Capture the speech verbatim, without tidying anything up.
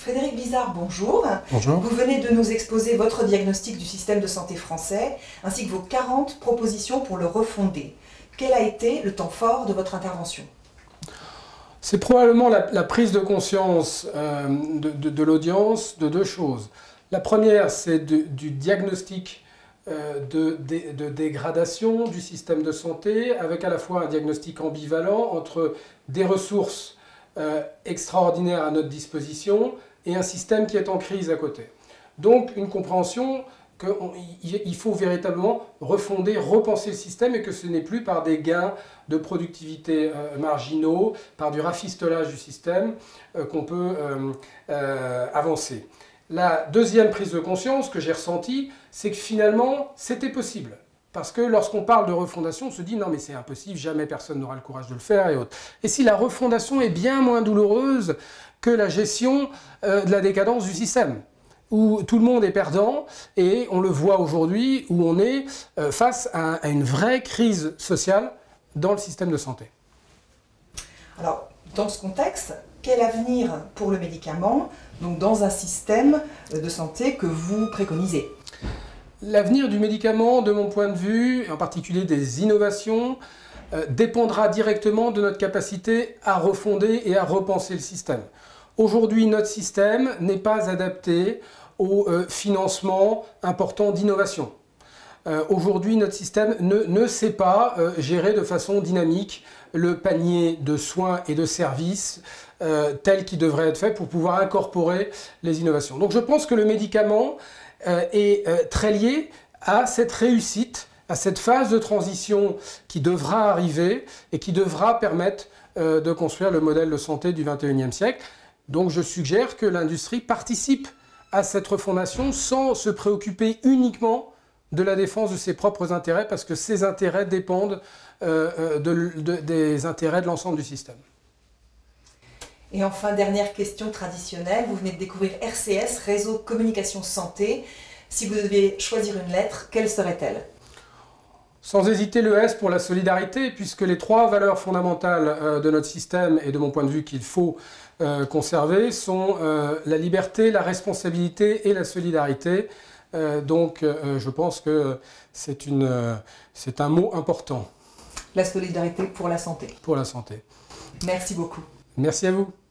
Frédéric Bizard, bonjour. Bonjour. Vous venez de nous exposer votre diagnostic du système de santé français, ainsi que vos quarante propositions pour le refonder. Quel a été le temps fort de votre intervention? C'est probablement la, la prise de conscience euh, de, de, de l'audience de deux choses. La première, c'est du diagnostic euh, de, de, de dégradation du système de santé, avec à la fois un diagnostic ambivalent entre des ressources euh, extraordinaires à notre disposition et un système qui est en crise à côté. Donc une compréhension qu'il faut véritablement refonder, repenser le système et que ce n'est plus par des gains de productivité euh, marginaux, par du rafistolage du système euh, qu'on peut euh, euh, avancer. La deuxième prise de conscience que j'ai ressentie, c'est que finalement, c'était possible. Parce que lorsqu'on parle de refondation, on se dit non mais c'est impossible, jamais personne n'aura le courage de le faire et autres. Et si la refondation est bien moins douloureuse que la gestion euh, de la décadence du système, où tout le monde est perdant, et on le voit aujourd'hui, où on est euh, face à, à une vraie crise sociale dans le système de santé. Alors, dans ce contexte, quel avenir pour le médicament, donc dans un système de santé que vous préconisez? L'avenir du médicament, de mon point de vue, et en particulier des innovations, euh, dépendra directement de notre capacité à refonder et à repenser le système. Aujourd'hui, notre système n'est pas adapté au euh, financement important d'innovation. Euh, Aujourd'hui, notre système ne, ne sait pas euh, gérer de façon dynamique le panier de soins et de services euh, tel qu'il devrait être fait pour pouvoir incorporer les innovations. Donc je pense que le médicament euh, est euh, très lié à cette réussite, à cette phase de transition qui devra arriver et qui devra permettre euh, de construire le modèle de santé du vingt et unième siècle. Donc je suggère que l'industrie participe à cette refondation sans se préoccuper uniquement de la défense de ses propres intérêts, parce que ces intérêts dépendent euh, de, de, des intérêts de l'ensemble du système. Et enfin, dernière question traditionnelle, vous venez de découvrir R C S, Réseau Communication Santé. Si vous deviez choisir une lettre, quelle serait-elle? Sans hésiter, le S pour la solidarité, puisque les trois valeurs fondamentales euh, de notre système, et de mon point de vue qu'il faut euh, conserver, sont euh, la liberté, la responsabilité et la solidarité. Euh, donc euh, je pense que c'est euh, c'est un mot important. La solidarité pour la santé. Pour la santé. Merci beaucoup. Merci à vous.